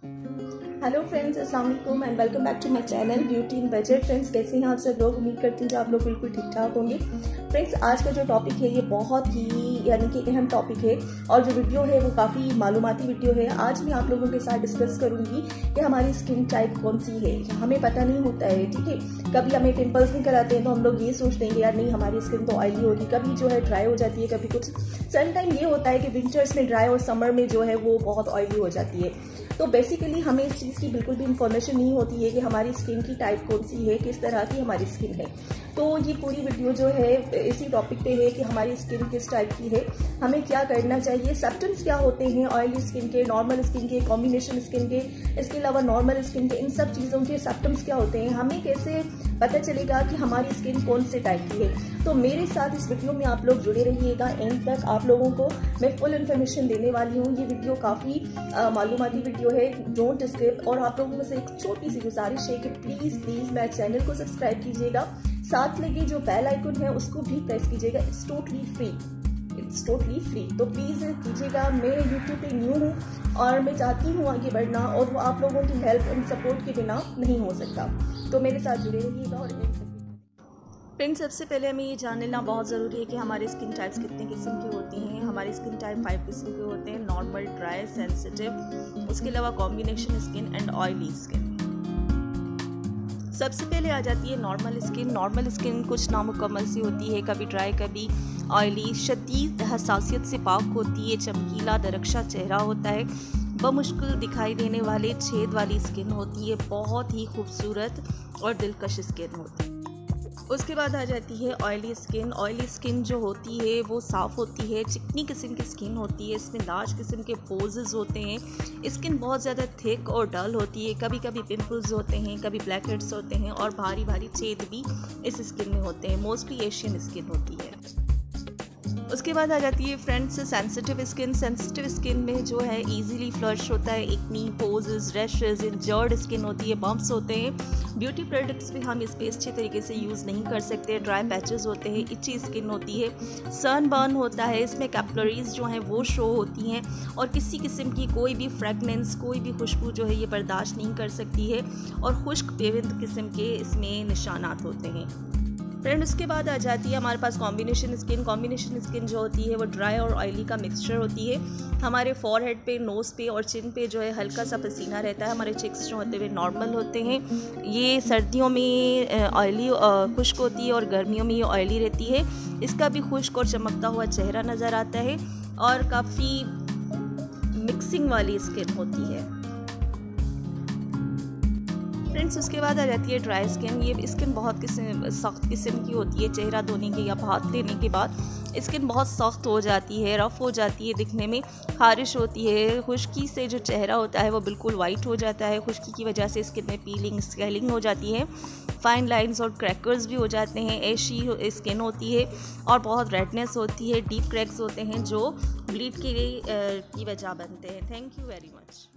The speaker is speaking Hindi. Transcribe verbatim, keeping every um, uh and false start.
हेलो फ्रेंड्स, अस्सलाम वालेकुम and welcome back to my channel beauty in budget. Friends, कैसे हैं आप सब लोग? उम्मीद करती हूँ कि आप लोग बिल्कुल ठीक ठाक होंगे। फ्रेंड्स, आज का जो टॉपिक है ये बहुत ही यानी कि अहम टॉपिक है और जो वीडियो है वो काफ़ी मालूमाती वीडियो है। आज मैं आप लोगों के साथ डिस्कस करूंगी कि हमारी स्किन टाइप कौन सी है। हमें पता नहीं होता है, ठीक है। कभी हमें पिंपल्स निकल आते हैं तो हम लोग ये सोचते हैं यार नहीं, हमारी स्किन तो ऑयली होगी। कभी जो है ड्राई हो जाती है, कभी कुछ सन टाइम ये होता है कि विंटर्स में ड्राई और समर में जो है वो बहुत ऑयली हो जाती है। तो बेसिकली हमें इस चीज़ की बिल्कुल भी इंफॉर्मेशन नहीं होती है कि हमारी स्किन की टाइप कौन सी है, किस तरह की हमारी स्किन है। तो ये पूरी वीडियो जो है इसी टॉपिक पे है कि हमारी स्किन किस टाइप की है, हमें क्या करना चाहिए, सिम्टम्स क्या होते हैं ऑयली स्किन के, नॉर्मल स्किन के, कॉम्बिनेशन स्किन के, इसके अलावा नॉर्मल स्किन के, इन सब चीज़ों के सिम्टम्स क्या होते हैं, हमें कैसे पता चलेगा कि हमारी स्किन कौन से टाइप की है। तो मेरे साथ इस वीडियो में आप लोग जुड़े रहिएगा एंड तक। आप लोगों को मैं फुल इन्फॉर्मेशन देने वाली हूँ। ये वीडियो काफ़ी मालूमाती वीडियो है, डोंट स्किप। और आप लोगों से एक छोटी सी गुजारिश है कि प्लीज़ प्लीज़ मेरे चैनल को सब्सक्राइब कीजिएगा, साथ लगे जो बेल आइकन है उसको भी प्रेस कीजिएगा। It's totally free, it's totally free. तो प्लीज़ कीजिएगा। मैं यूट्यूब पे न्यू हूँ और मैं चाहती हूँ आगे बढ़ना, और वो आप लोगों की हेल्प एंड सपोर्ट के बिना नहीं हो सकता। तो मेरे साथ जुड़े रहिएगा। और फ्रेंड्स, सबसे पहले हमें ये जान लेना बहुत ज़रूरी है कि हमारे स्किन टाइप्स कितने किस्म की होती हैं। हमारी स्किन टाइप फाइव किस्म के होते हैं: नॉर्मल, ड्राई, सेंसिटिव, उसके अलावा combination skin and oily skin. सबसे पहले आ जाती है नॉर्मल स्किन। नॉर्मल स्किन कुछ नामुकम्मल सी होती है, कभी ड्राई कभी ऑयली, शदीद हसासियत से पाक होती है, चमकीला दरख्शा चेहरा होता है, बमुश्किल दिखाई देने वाले छेद वाली स्किन होती है, बहुत ही खूबसूरत और दिलकश स्किन होती है। उसके बाद आ जाती है ऑयली स्किन। ऑयली स्किन जो होती है वो साफ़ होती है, चिकनी किस्म की स्किन होती है, इसमें लार्ज किस्म के पोजेस होते हैं, स्किन बहुत ज़्यादा थिक और डल होती है, कभी कभी पिंपल्स होते हैं, कभी ब्लैक हेड्स होते हैं और भारी भारी छेद भी इस स्किन में होते हैं। मोस्टली एशियन स्किन होती है। उसके बाद आ जाती है friends sensitive skin. Sensitive skin में जो है इजीली फ्लश होता है, acne, pores, rashes, injured skin होती है, बम्प्स होते हैं। ब्यूटी प्रोडक्ट्स भी हम इस पर अच्छे तरीके से यूज़ नहीं कर सकते। ड्राई पैचेस होते हैं, इची स्किन होती है, सन बर्न होता है, इसमें कैपिलरीज जो हैं वो शो होती हैं और किसी किस्म की कोई भी फ्रेगनेंस, कोई भी खुशबू जो है ये बर्दाश्त नहीं कर सकती है और खुश्क बेविंद किस्म के इसमें निशानात होते हैं। फ्रेंड, उसके बाद आ जाती है हमारे पास कॉम्बिनेशन स्किन। कॉम्बिनेशन स्किन जो होती है वो ड्राई और ऑयली का मिक्सचर होती है। हमारे फॉरहेड पे, नोज़ पे और चिन पे जो है हल्का सा पसीना रहता है। हमारे चिक्स जो होते हुए नॉर्मल होते हैं। ये सर्दियों में ऑयली खुश्क होती है और गर्मियों में ये ऑयली रहती है। इसका भी खुश्क और चमकता हुआ चेहरा नज़र आता है और काफ़ी मिक्सिंग वाली स्किन होती है। फ्रेंड्स, उसके बाद आ जाती है ड्राई स्किन। ये स्किन बहुत किस्म सख्त किस्म की होती है। चेहरा धोने के या हाथ लेने के बाद स्किन बहुत सख्त हो जाती है, रफ़ हो जाती है, दिखने में खारिश होती है। खुश्की से जो चेहरा होता है वो बिल्कुल वाइट हो जाता है। खुश्की की वजह से स्किन में पीलिंग, स्केलिंग हो जाती है, फाइन लाइंस और क्रैकर्स भी हो जाते हैं। एशी स्किन होती है और बहुत रेडनेस होती है, डीप क्रैक्स होते हैं जो ब्लीड की की वजह बनते हैं। Thank you very much.